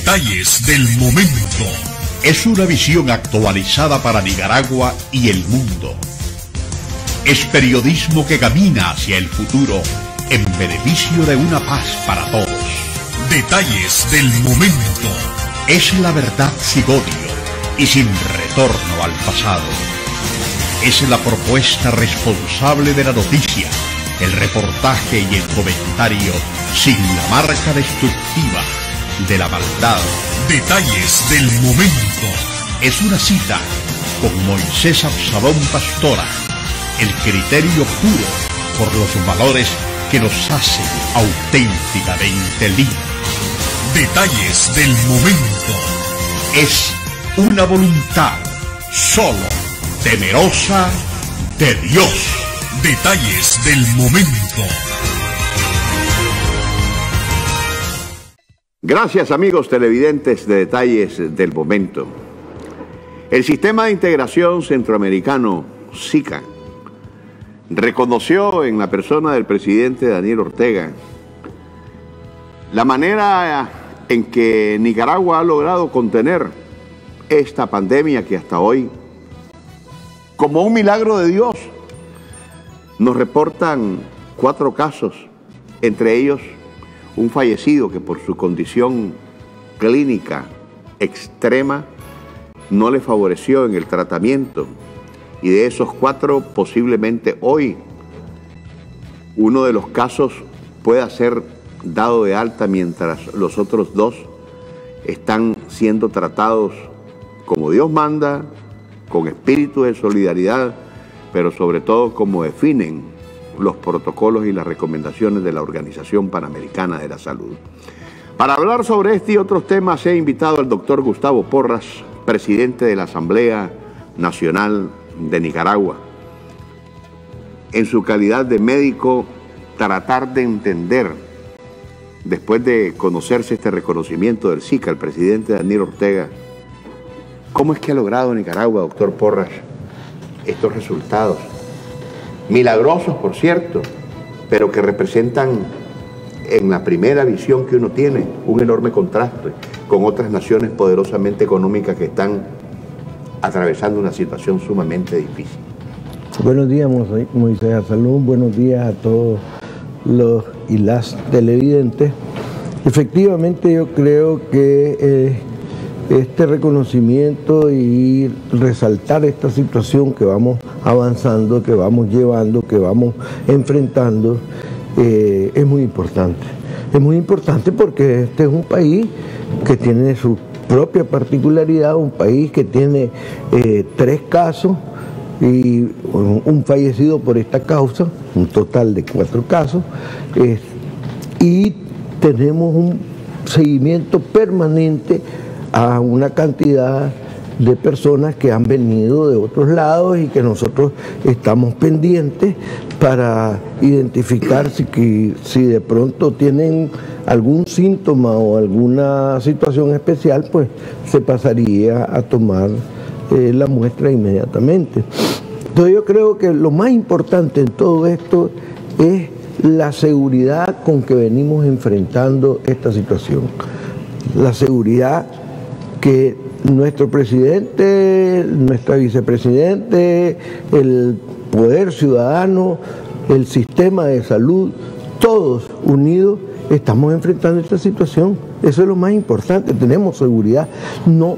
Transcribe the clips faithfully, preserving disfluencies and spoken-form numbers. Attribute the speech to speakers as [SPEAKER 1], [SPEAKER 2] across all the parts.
[SPEAKER 1] Detalles del momento. Es una visión actualizada para Nicaragua y el mundo. Es periodismo que camina hacia el futuro en beneficio de una paz para todos. Detalles del momento. Es la verdad sin odio y sin retorno al pasado. Es la propuesta responsable de la noticia, el reportaje y el comentario sin la marca destructiva de la maldad. Detalles del momento. Es una cita con Moisés Absalón Pastora, el criterio puro por los valores que nos hacen auténticamente libres. Detalles del momento. Es una voluntad solo temerosa de Dios. Detalles del momento.
[SPEAKER 2] Gracias, amigos televidentes de Detalles del Momento. El Sistema de Integración Centroamericano, SICA, reconoció en la persona del presidente Daniel Ortega la manera en que Nicaragua ha logrado contener esta pandemia que hasta hoy, como un milagro de Dios, nos reportan cuatro casos, entre ellos un fallecido que por su condición clínica extrema no le favoreció en el tratamiento. Y de esos cuatro, posiblemente hoy, uno de los casos pueda ser dado de alta mientras los otros dos están siendo tratados como Dios manda, con espíritu de solidaridad, pero sobre todo como definen los protocolos y las recomendaciones de la Organización Panamericana de la Salud. Para hablar sobre este y otros temas he invitado al doctor Gustavo Porras, presidente de la Asamblea Nacional de Nicaragua. En su calidad de médico, tratar de entender, después de conocerse este reconocimiento del SICA, el presidente Daniel Ortega, ¿cómo es que ha logrado Nicaragua, doctor Porras, estos resultados? Milagrosos, por cierto, pero que representan, en la primera visión que uno tiene, un enorme contraste con otras naciones poderosamente económicas que están atravesando una situación sumamente difícil.
[SPEAKER 3] Buenos días, Moisés Absalón, buenos días a todos los y las televidentes. Efectivamente, yo creo que eh, este reconocimiento y resaltar esta situación que vamos avanzando, que vamos llevando, que vamos enfrentando, eh, es muy importante. Es muy importante porque este es un país que tiene su propia particularidad, un país que tiene eh, tres casos y un, un fallecido por esta causa, un total de cuatro casos, eh, y tenemos un seguimiento permanente a una cantidad de personas que han venido de otros lados y que nosotros estamos pendientes para identificar si, que, si de pronto tienen algún síntoma o alguna situación especial, pues se pasaría a tomar eh, la muestra inmediatamente. Entonces yo creo que lo más importante en todo esto es la seguridad con que venimos enfrentando esta situación. La seguridad que nuestro presidente, nuestra vicepresidente, el poder ciudadano, el sistema de salud, todos unidos estamos enfrentando esta situación. Eso es lo más importante, tenemos seguridad, no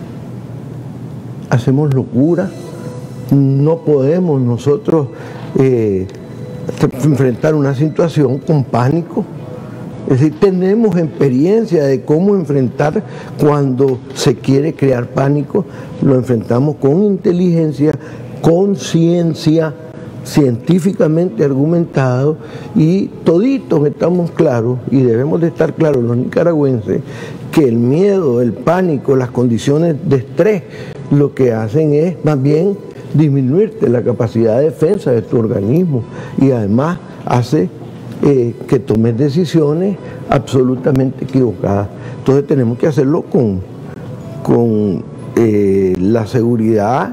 [SPEAKER 3] hacemos locura, no podemos nosotros eh, enfrentar una situación con pánico. Es decir, tenemos experiencia de cómo enfrentar cuando se quiere crear pánico, lo enfrentamos con inteligencia, con ciencia, científicamente argumentado, y toditos estamos claros, y debemos de estar claros los nicaragüenses, que el miedo, el pánico, las condiciones de estrés, lo que hacen es más bien disminuirte la capacidad de defensa de tu organismo, y además hace Eh, que tomes decisiones absolutamente equivocadas. Entonces tenemos que hacerlo con, con eh, la seguridad,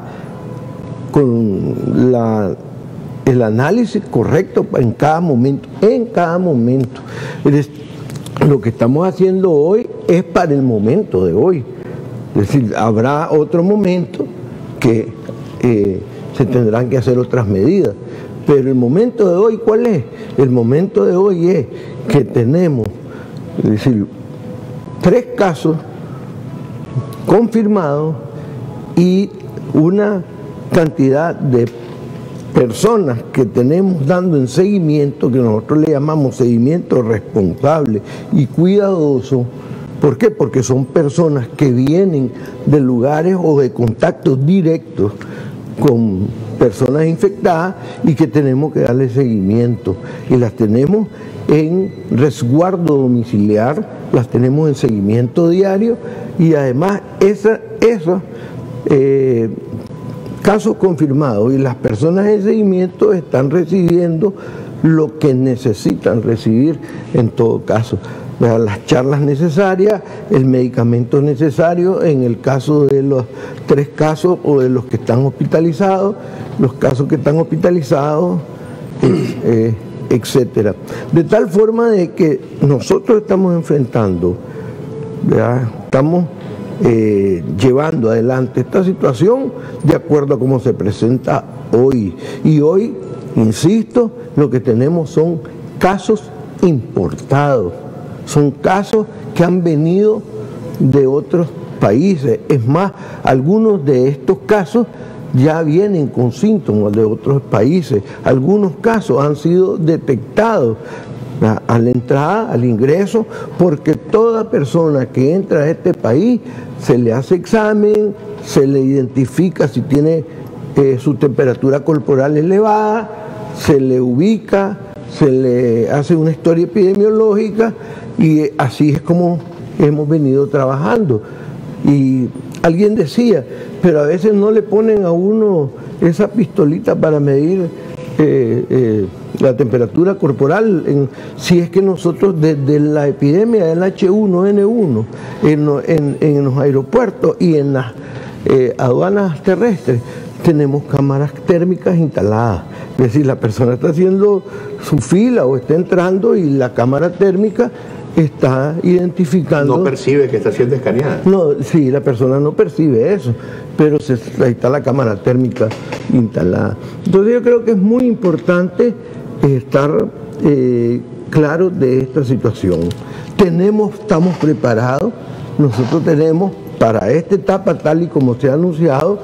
[SPEAKER 3] con la, el análisis correcto en cada momento, en cada momento. Es, lo que estamos haciendo hoy es para el momento de hoy. Es decir, habrá otro momento que eh, se tendrán que hacer otras medidas. Pero el momento de hoy, ¿cuál es? El momento de hoy es que tenemos, es decir, tres casos confirmados y una cantidad de personas que tenemos dando en seguimiento, que nosotros le llamamos seguimiento responsable y cuidadoso. ¿Por qué? Porque son personas que vienen de lugares o de contactos directos con personas infectadas y que tenemos que darle seguimiento. Y las tenemos en resguardo domiciliar, las tenemos en seguimiento diario y además esa, esos eh, casos confirmados y las personas en seguimiento están recibiendo lo que necesitan recibir en todo caso. Las charlas necesarias, el medicamento necesario en el caso de los tres casos o de los que están hospitalizados, los casos que están hospitalizados, eh, eh, etcétera. De tal forma de que nosotros estamos enfrentando, ¿verdad? estamos eh, llevando adelante esta situación de acuerdo a cómo se presenta hoy. Y hoy, insisto, lo que tenemos son casos importados. Son casos que han venido de otros países. Es más, algunos de estos casos ya vienen con síntomas de otros países. Algunos casos han sido detectados a, a la entrada, al ingreso, porque toda persona que entra a este país se le hace examen, se le identifica si tiene eh, su temperatura corporal elevada, se le ubica, se le hace una historia epidemiológica. Y así es como hemos venido trabajando. Y alguien decía, pero a veces no le ponen a uno esa pistolita para medir eh, eh, la temperatura corporal. En, si es que nosotros desde la epidemia del H uno N uno en, en, en los aeropuertos y en las eh, aduanas terrestres tenemos cámaras térmicas instaladas. Es decir, la persona está haciendo su fila o está entrando y la cámara térmica está identificando...
[SPEAKER 2] No percibe que está siendo escaneada.
[SPEAKER 3] No, sí, la persona no percibe eso, pero se, ahí está la cámara térmica instalada. Entonces yo creo que es muy importante estar eh, claros de esta situación. Tenemos, estamos preparados, nosotros tenemos para esta etapa, tal y como se ha anunciado,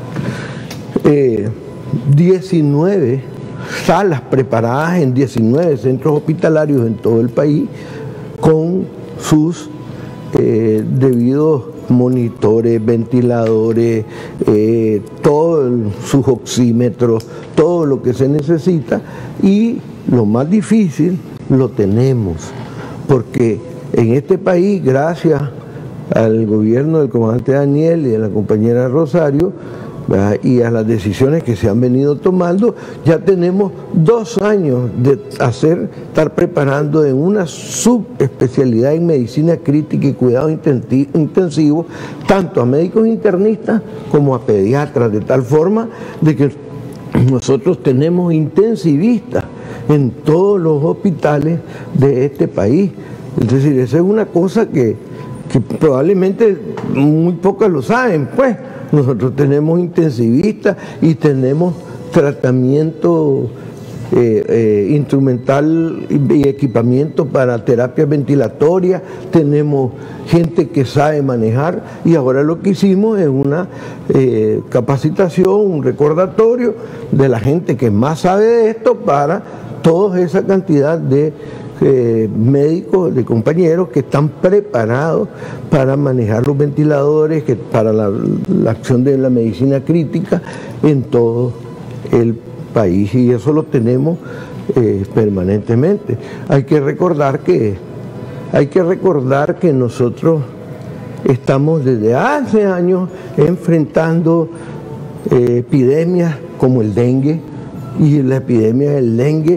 [SPEAKER 3] eh, diecinueve salas preparadas en diecinueve centros hospitalarios en todo el país, con sus eh, debidos monitores, ventiladores, eh, todos sus oxímetros, todo lo que se necesita. Y lo más difícil lo tenemos, porque en este país, gracias al gobierno del comandante Daniel y de la compañera Rosario, ¿verdad?, y a las decisiones que se han venido tomando, ya tenemos dos años de hacer, estar preparando en una subespecialidad en medicina crítica y cuidado intensivo, tanto a médicos internistas como a pediatras, de tal forma de que nosotros tenemos intensivistas en todos los hospitales de este país. Es decir, esa es una cosa que, que probablemente muy pocos lo saben, pues. Nosotros tenemos intensivistas y tenemos tratamiento eh, eh, instrumental y equipamiento para terapia ventilatoria, tenemos gente que sabe manejar y ahora lo que hicimos es una eh, capacitación, un recordatorio de la gente que más sabe de esto para toda esa cantidad de Eh, médicos, de compañeros que están preparados para manejar los ventiladores, que para la, la acción de la medicina crítica en todo el país, y eso lo tenemos eh, permanentemente. Hay que recordar que hay que recordar que nosotros estamos desde hace años enfrentando eh, epidemias como el dengue, y la epidemia del dengue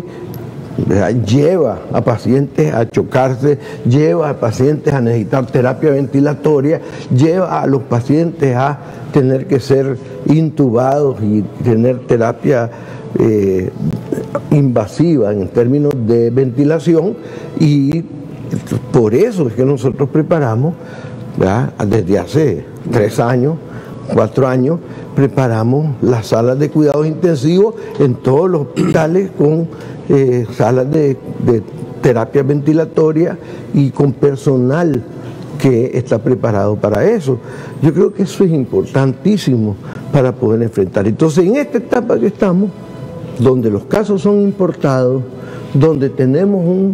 [SPEAKER 3] lleva a pacientes a chocarse, lleva a pacientes a necesitar terapia ventilatoria, lleva a los pacientes a tener que ser intubados y tener terapia eh, invasiva en términos de ventilación, y por eso es que nosotros preparamos, ¿verdad? Desde hace tres años, cuatro años, preparamos las salas de cuidados intensivos en todos los hospitales con eh, salas de, de terapia ventilatoria y con personal que está preparado para eso. Yo creo que eso es importantísimo para poder enfrentar. Entonces, en esta etapa que estamos, donde los casos son importados, donde tenemos un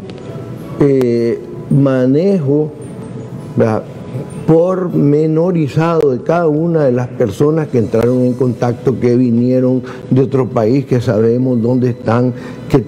[SPEAKER 3] eh, manejo, ¿verdad?, pormenorizado de cada una de las personas que entraron en contacto, que vinieron de otro país, que sabemos dónde están, que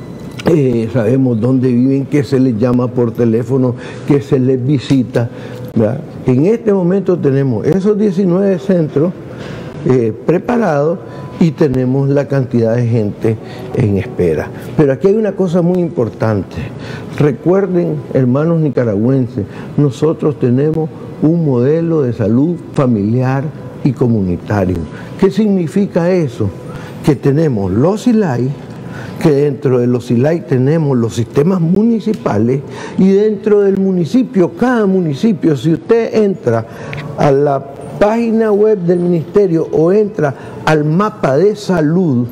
[SPEAKER 3] eh, sabemos dónde viven, que se les llama por teléfono, que se les visita, ¿verdad? En este momento tenemos esos diecinueve centros eh, preparados y tenemos la cantidad de gente en espera. Pero aquí hay una cosa muy importante. Recuerden, hermanos nicaragüenses, nosotros tenemos un modelo de salud familiar y comunitario. ¿Qué significa eso? Que tenemos los I L A I, que dentro de los I L A I tenemos los sistemas municipales, y dentro del municipio, cada municipio, si usted entra a la página web del ministerio o entra al mapa de salud,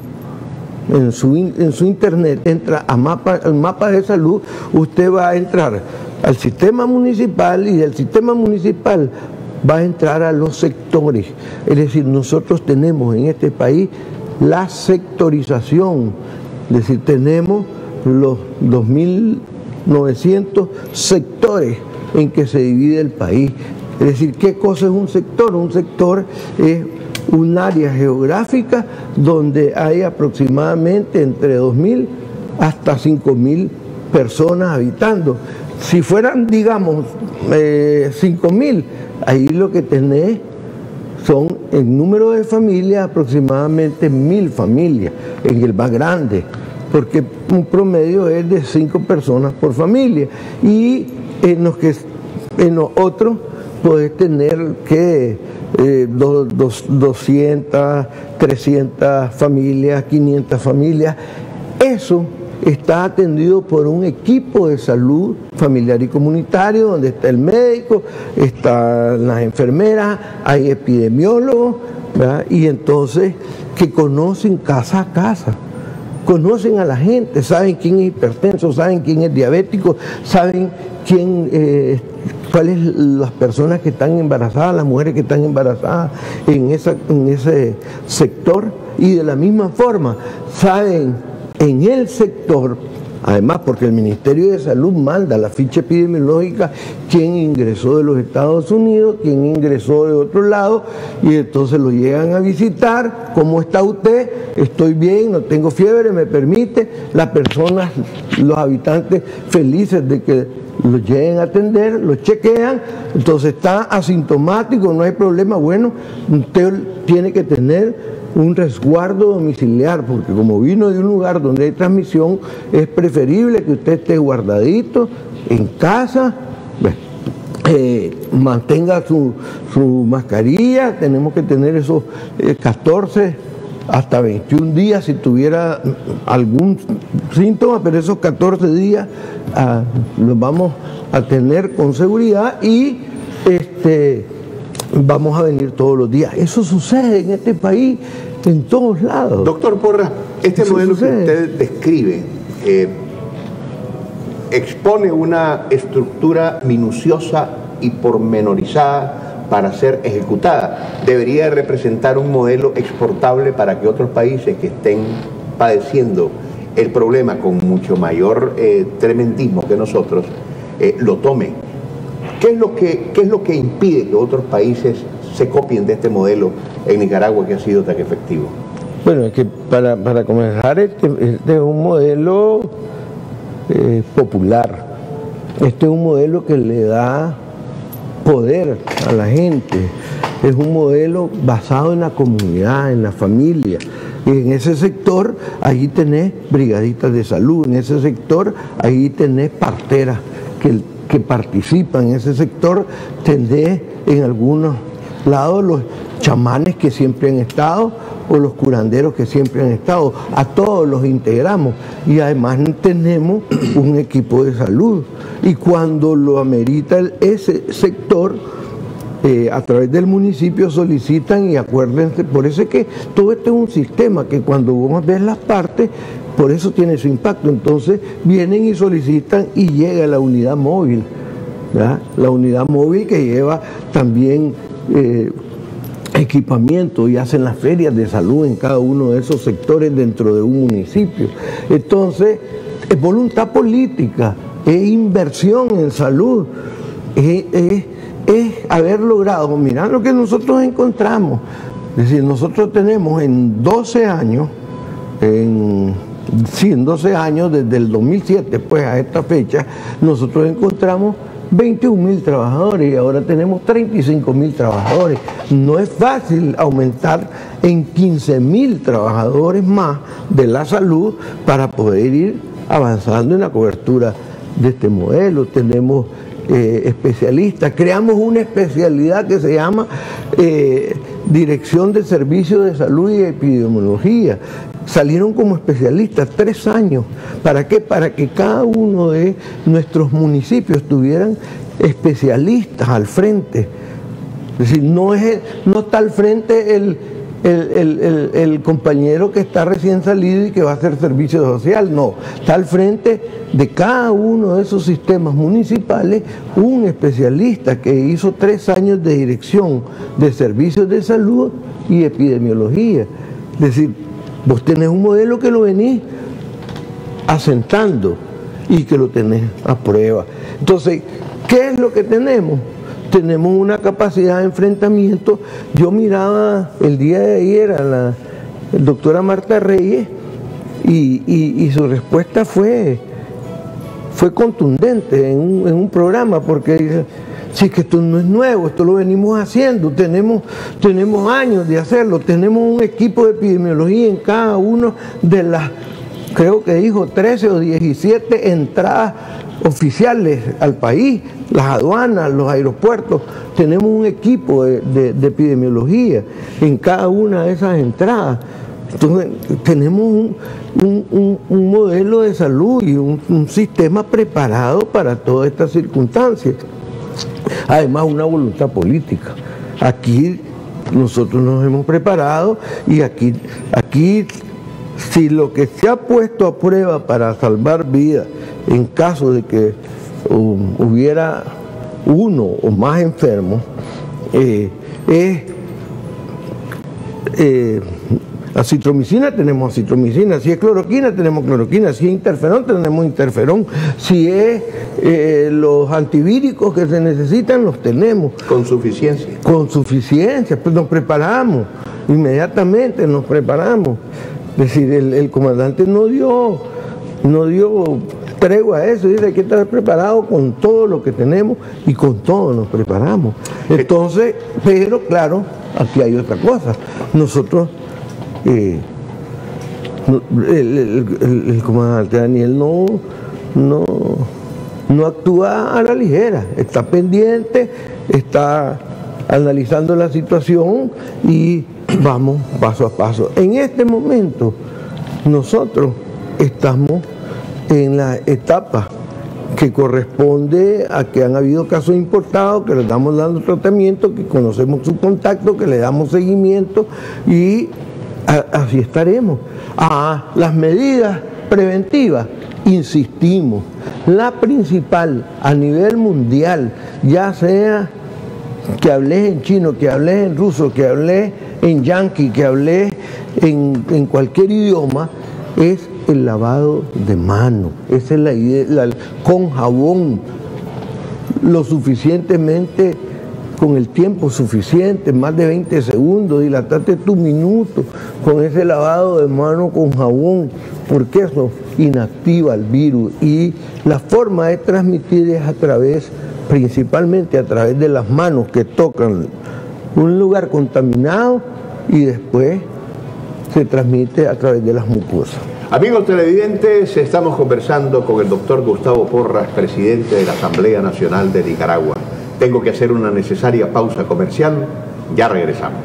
[SPEAKER 3] en su, en su internet, entra a mapa, al mapa de salud, usted va a entrar al sistema municipal, y del sistema municipal va a entrar a los sectores. Es decir, nosotros tenemos en este país la sectorización, es decir, tenemos los dos mil novecientos sectores en que se divide el país. Es decir, ¿qué cosa es un sector? Un sector es un área geográfica donde hay aproximadamente entre dos mil hasta cinco mil personas habitando. Si fueran, digamos, eh, cinco mil, ahí lo que tenés son, en número de familias, aproximadamente mil familias, en el más grande, porque un promedio es de cinco personas por familia. Y en los, que, en los otros podés tener que eh, do, dos, doscientas, trescientas familias, quinientas familias. Eso está atendido por un equipo de salud familiar y comunitario, donde está el médico, están las enfermeras, hay epidemiólogos, ¿verdad? Y entonces que conocen casa a casa, conocen a la gente, saben quién es hipertenso, saben quién es diabético, saben quién, eh, cuáles las personas que están embarazadas, las mujeres que están embarazadas en, esa, en ese sector, y de la misma forma saben en el sector, además porque el Ministerio de Salud manda la ficha epidemiológica, quién ingresó de los Estados Unidos, quién ingresó de otro lado, y entonces lo llegan a visitar. ¿Cómo está usted? Estoy bien, no tengo fiebre, me permite. Las personas, los habitantes felices de que los lleguen a atender, los chequean, entonces está asintomático, no hay problema. Bueno, usted tiene que tener un resguardo domiciliar, porque como vino de un lugar donde hay transmisión, es preferible que usted esté guardadito en casa, eh, mantenga su, su mascarilla. Tenemos que tener esos eh, catorce hasta veintiún días si tuviera algún síntoma, pero esos catorce días ah, los vamos a tener con seguridad, y este vamos a venir todos los días. Eso sucede en este país, en todos lados.
[SPEAKER 2] Doctor Porras, este Eso modelo sucede. que usted describe eh, expone una estructura minuciosa y pormenorizada para ser ejecutada. Debería representar un modelo exportable para que otros países que estén padeciendo el problema con mucho mayor eh, tremendismo que nosotros eh, lo tomen. ¿Qué es lo que, qué es lo que impide que otros países se copien de este modelo en Nicaragua, que ha sido tan efectivo?
[SPEAKER 3] Bueno, es que para, para comenzar, este, este es un modelo eh, popular. Este es un modelo que le da poder a la gente. Es un modelo basado en la comunidad, en la familia. Y en ese sector, ahí tenés brigadistas de salud. En ese sector, ahí tenés parteras que que participan. En ese sector tenés en algunos lados los chamanes que siempre han estado, o los curanderos que siempre han estado. A todos los integramos, y además tenemos un equipo de salud. y cuando lo amerita el, ese sector, eh, a través del municipio solicitan y acuérdense, por eso es que todo esto es un sistema que cuando vos ves las partes, por eso tiene su impacto, entonces vienen y solicitan y llega la unidad móvil, ¿verdad? La unidad móvil que lleva también eh, equipamiento y hacen las ferias de salud en cada uno de esos sectores dentro de un municipio. Entonces, es voluntad política, es inversión en salud, es, es, es haber logrado, mirá lo que nosotros encontramos. Es decir, nosotros tenemos en doce años, en, sí, en doce años, desde el dos mil siete pues a esta fecha, nosotros encontramos veintiún mil trabajadores y ahora tenemos treinta y cinco mil trabajadores. No es fácil aumentar en quince mil trabajadores más de la salud para poder ir avanzando en la cobertura de este modelo. Tenemos eh, especialistas, creamos una especialidad que se llama eh, Dirección de Servicios de Salud y Epidemiología. Salieron como especialistas tres años. ¿Para qué? Para que cada uno de nuestros municipios tuvieran especialistas al frente. Es decir, no, es, no está al frente el, el, el, el, el compañero que está recién salido y que va a hacer servicio social, no. Está al frente de cada uno de esos sistemas municipales un especialista que hizo tres años de dirección de servicios de salud y epidemiología. Es decir, vos tenés un modelo que lo venís asentando y que lo tenés a prueba. Entonces, ¿qué es lo que tenemos? Tenemos una capacidad de enfrentamiento. Yo miraba el día de ayer a la doctora Marta Reyes y, y, y su respuesta fue, fue contundente en un, en un programa, porque dice, sí, que esto no es nuevo, esto lo venimos haciendo, tenemos, tenemos años de hacerlo, tenemos un equipo de epidemiología en cada uno de las, creo que dijo trece o diecisiete entradas oficiales al país, las aduanas, los aeropuertos, tenemos un equipo de, de, de epidemiología en cada una de esas entradas. Entonces, tenemos un, un, un, un modelo de salud y un, un sistema preparado para todas estas circunstancias. Además, una voluntad política. Aquí nosotros nos hemos preparado y aquí, aquí si lo que se ha puesto a prueba para salvar vidas en caso de que um, hubiera uno o más enfermos, eh, es eh, acitromicina, tenemos acitromicina, si es cloroquina tenemos cloroquina, si es interferón tenemos interferón, si es eh, los antivíricos que se necesitan los tenemos.
[SPEAKER 2] Con suficiencia.
[SPEAKER 3] Con suficiencia, pues nos preparamos, inmediatamente nos preparamos. Es decir, el, el comandante no dio, no dio tregua a eso, dice que hay que estar preparado con todo lo que tenemos y con todo nos preparamos. Entonces, pero claro, aquí hay otra cosa, nosotros Eh, el, el, el, el comandante Daniel no, no, no actúa a la ligera, está pendiente, está analizando la situación y vamos paso a paso. En este momento nosotros estamos en la etapa que corresponde a que han habido casos importados, que les estamos dando tratamiento, que conocemos su contacto, que le damos seguimiento y así estaremos. Ah, las medidas preventivas, insistimos, la principal a nivel mundial, ya sea que hables en chino, que hables en ruso, que hables en yanqui, que hables en, en cualquier idioma, es el lavado de manos. Esa es la idea, la, con jabón, lo suficientemente, con el tiempo suficiente, más de veinte segundos, dilatate tu minuto con ese lavado de mano con jabón, porque eso inactiva el virus y la forma de transmitir es a través, principalmente a través de las manos que tocan un lugar contaminado y después se transmite a través de las mucosas.
[SPEAKER 2] Amigos televidentes, estamos conversando con el doctor Gustavo Porras, presidente de la Asamblea Nacional de Nicaragua. Tengo que hacer una necesaria pausa comercial, ya regresamos.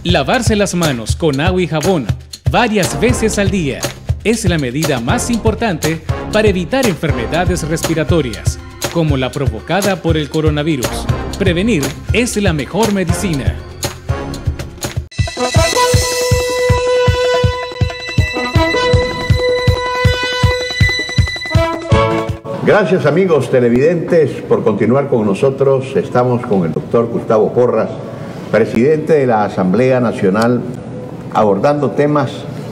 [SPEAKER 4] Lavarse las manos con agua y jabón varias veces al día es la medida más importante para evitar enfermedades respiratorias, como la provocada por el coronavirus. Prevenir es la mejor medicina.
[SPEAKER 2] Gracias, amigos televidentes, por continuar con nosotros. Estamos con el doctor Gustavo Porras, presidente de la Asamblea Nacional, abordando temas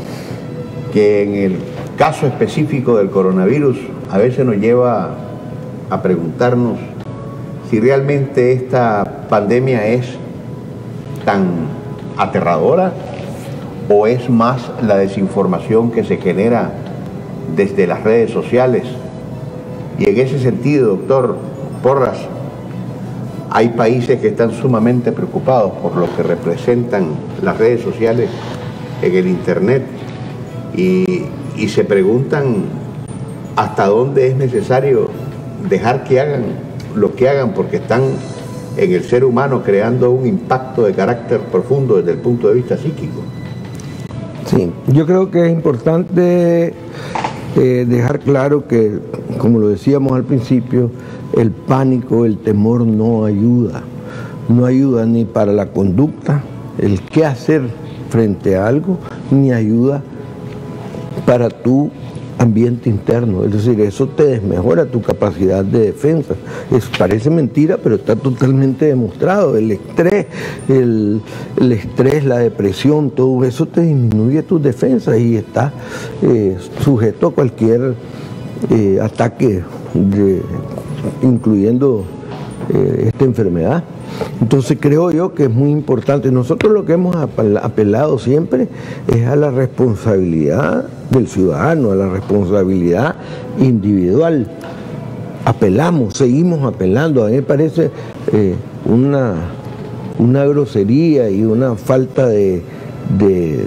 [SPEAKER 2] que en el caso específico del coronavirus a veces nos lleva a preguntarnos si realmente esta pandemia es tan aterradora o es más la desinformación que se genera desde las redes sociales. Y en ese sentido, doctor Porras, hay países que están sumamente preocupados por lo que representan las redes sociales en el Internet y, y se preguntan hasta dónde es necesario dejar que hagan lo que hagan, porque están en el ser humano creando un impacto de carácter profundo desde el punto de vista psíquico.
[SPEAKER 3] Sí, yo creo que es importante eh, dejar claro que, como lo decíamos al principio, el pánico, el temor no ayuda. No ayuda ni para la conducta, el qué hacer frente a algo, ni ayuda para tu ambiente interno. Es decir, eso te desmejora tu capacidad de defensa. Es, parece mentira, pero está totalmente demostrado. El estrés, el, el estrés, la depresión, todo eso te disminuye tus defensas y estás eh, sujeto a cualquier eh, ataque, de, incluyendo eh, esta enfermedad. Entonces creo yo que es muy importante. Nosotros lo que hemos apelado siempre es a la responsabilidad del ciudadano, a la responsabilidad individual. Apelamos, seguimos apelando. A mí me parece eh, una, una grosería y una falta de, de,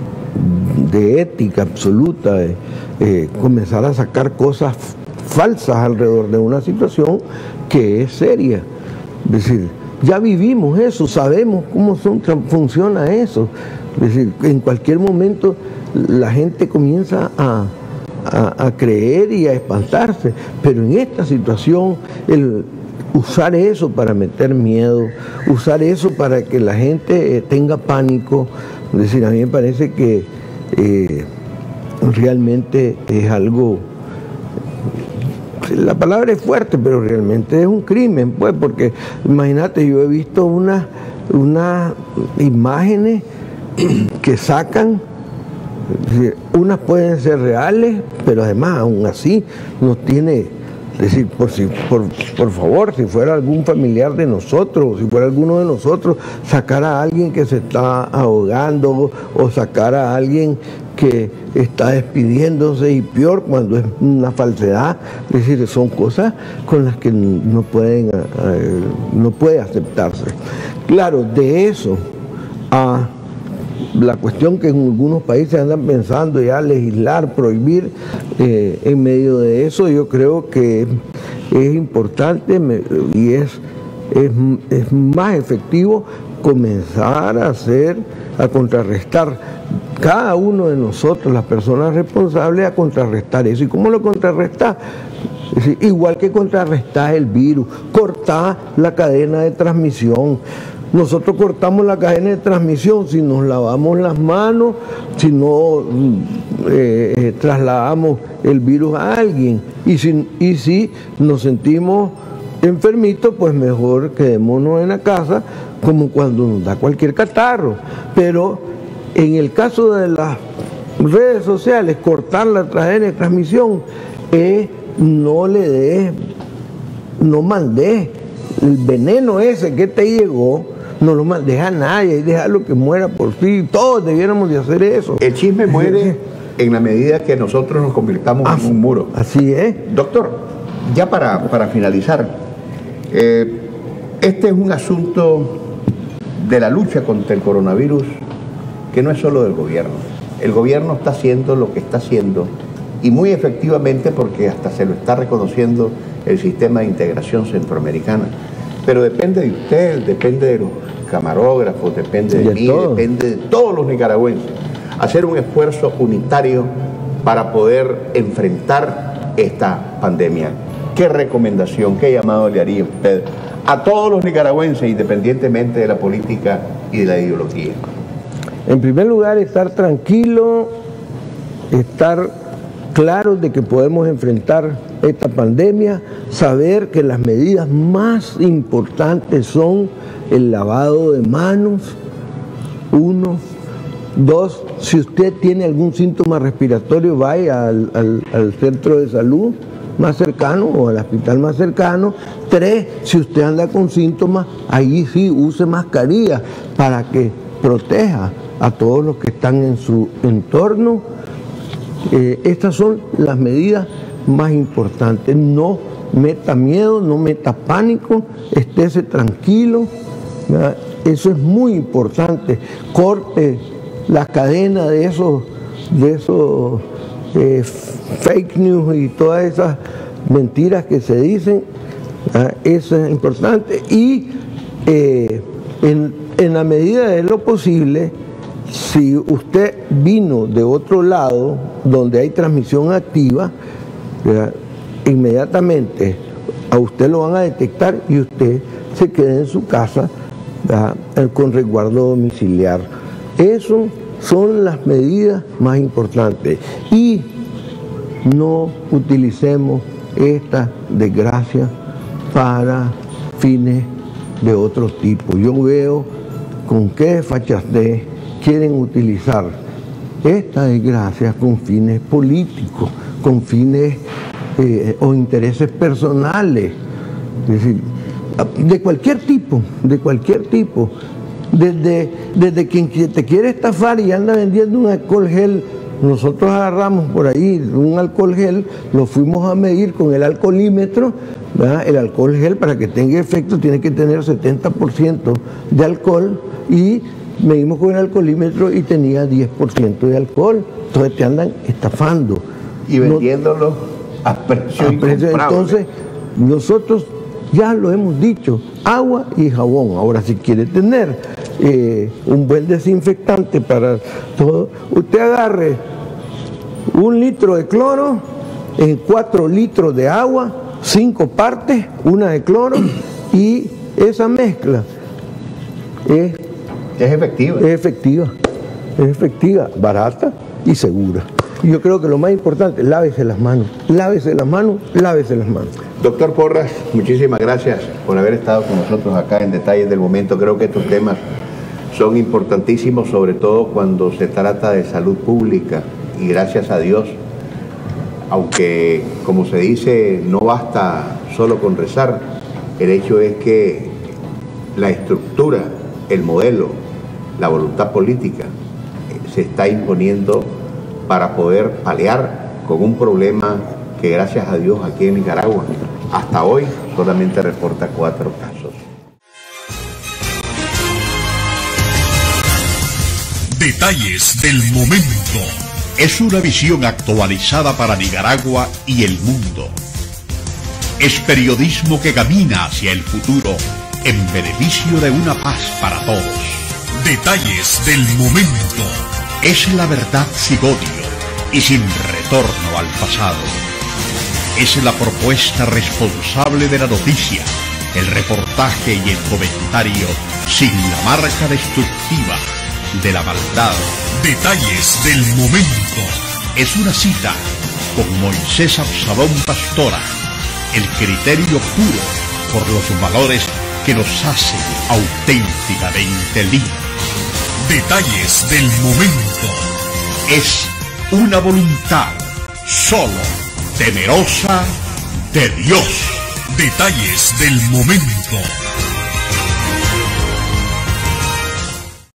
[SPEAKER 3] de ética absoluta, de, eh, comenzar a sacar cosas falsas alrededor de una situación que es seria. Es decir, ya vivimos eso, sabemos cómo son, funciona eso. Es decir, en cualquier momento la gente comienza a, a, a creer y a espantarse, pero en esta situación el usar eso para meter miedo, usar eso para que la gente eh, tenga pánico, es decir, a mí me parece que eh, realmente es algo... La palabra es fuerte, pero realmente es un crimen, pues, porque imagínate, yo he visto unas unas imágenes que sacan, unas pueden ser reales, pero además aún así no tiene, es decir, por, si, por, por favor, si fuera algún familiar de nosotros, si fuera alguno de nosotros, sacar a alguien que se está ahogando o sacar a alguien que está despidiéndose, y peor cuando es una falsedad. Es decir, son cosas con las que no pueden, no puede aceptarse. Claro, de eso a la cuestión que en algunos países andan pensando ya legislar, prohibir, eh, en medio de eso yo creo que es importante y es, es, es más efectivo comenzar a hacer, a contrarrestar cada uno de nosotros, las personas responsables, a contrarrestar eso. ¿Y cómo lo contrarresta? Es decir, igual que contrarrestar el virus, cortar la cadena de transmisión. Nosotros cortamos la cadena de transmisión si nos lavamos las manos, si no eh, eh, trasladamos el virus a alguien. Y si, y si nos sentimos enfermitos, pues mejor quedémonos en la casa, como cuando nos da cualquier catarro. Pero en el caso de las redes sociales, cortar la cadena de transmisión es no le des, no mandes el veneno ese que te llegó, no lo mandes a nadie y déjalo que muera por sí. Todos debiéramos de hacer eso.
[SPEAKER 2] El chisme muere en la medida que nosotros nos convirtamos ah, en un muro.
[SPEAKER 3] Así es.
[SPEAKER 2] Doctor, ya para, para finalizar, eh, este es un asunto de la lucha contra el coronavirus que no es solo del gobierno. El gobierno está haciendo lo que está haciendo, y muy efectivamente, porque hasta se lo está reconociendo el sistema de integración centroamericana. Pero depende de usted, depende de los camarógrafos, depende de, de mí, todo. depende de todos los nicaragüenses, hacer un esfuerzo unitario para poder enfrentar esta pandemia. ¿Qué recomendación, qué llamado le haría usted a todos los nicaragüenses, independientemente de la política y de la ideología?
[SPEAKER 3] En primer lugar, estar tranquilo, estar claros de que podemos enfrentar esta pandemia, saber que las medidas más importantes son el lavado de manos, uno. Dos, si usted tiene algún síntoma respiratorio, vaya al, al, al centro de salud más cercano o al hospital más cercano. Tres, si usted anda con síntomas, ahí sí use mascarilla para que proteja a todos los que están en su entorno. Eh, estas son las medidas más importantes. No meta miedo, no meta pánico, estése tranquilo, ¿verdad? Eso es muy importante. Corte la cadena de esos, de esos eh, fake news y todas esas mentiras que se dicen, ¿verdad? Eso es importante. Y eh, en, en la medida de lo posible, si usted vino de otro lado donde hay transmisión activa, ¿verdad?, inmediatamente a usted lo van a detectar y usted se queda en su casa, ¿verdad?, con resguardo domiciliar. Esas son las medidas más importantes. Y no utilicemos esta desgracia para fines de otro tipo. Yo veo con qué desfachatez quieren utilizar esta desgracia con fines políticos, con fines eh, o intereses personales, es decir, de cualquier tipo, de cualquier tipo. Desde, desde quien te quiere estafar y anda vendiendo un alcohol gel, nosotros agarramos por ahí un alcohol gel, lo fuimos a medir con el alcoholímetro, ¿verdad? El alcohol gel, para que tenga efecto, tiene que tener setenta por ciento de alcohol, y medimos con el alcoholímetro y tenía diez por ciento de alcohol. Entonces te andan estafando.
[SPEAKER 2] Y vendiéndolo no, a precio incomparable.
[SPEAKER 3] Entonces, nosotros ya lo hemos dicho, agua y jabón. Ahora, si quiere tener eh, un buen desinfectante para todo, usted agarre un litro de cloro en cuatro litros de agua, cinco partes, una de cloro, y esa mezcla es,
[SPEAKER 2] es efectiva.
[SPEAKER 3] Es efectiva, es efectiva, barata y segura. Y yo creo que lo más importante, lávese las manos, lávese las manos, lávese las manos.
[SPEAKER 2] Doctor Porras, muchísimas gracias por haber estado con nosotros acá en Detalles del Momento. Creo que estos temas son importantísimos, sobre todo cuando se trata de salud pública, y gracias a Dios, aunque como se dice, no basta solo con rezar, el hecho es que la estructura, el modelo, la voluntad política se está imponiendo para poder paliar con un problema que, gracias a Dios, aquí en Nicaragua hasta hoy solamente reporta cuatro casos.
[SPEAKER 1] Detalles del Momento es una visión actualizada para Nicaragua y el mundo. Es periodismo que camina hacia el futuro en beneficio de una paz para todos. Detalles del Momento es la verdad sin odio y sin retorno al pasado. Es la propuesta responsable de la noticia, el reportaje y el comentario sin la marca destructiva de la maldad. Detalles del Momento es una cita con Moisés Absalón Pastora, el criterio puro por los valores que nos hacen auténticamente libres. Detalles del Momento es una voluntad solo temerosa de Dios. Detalles del Momento.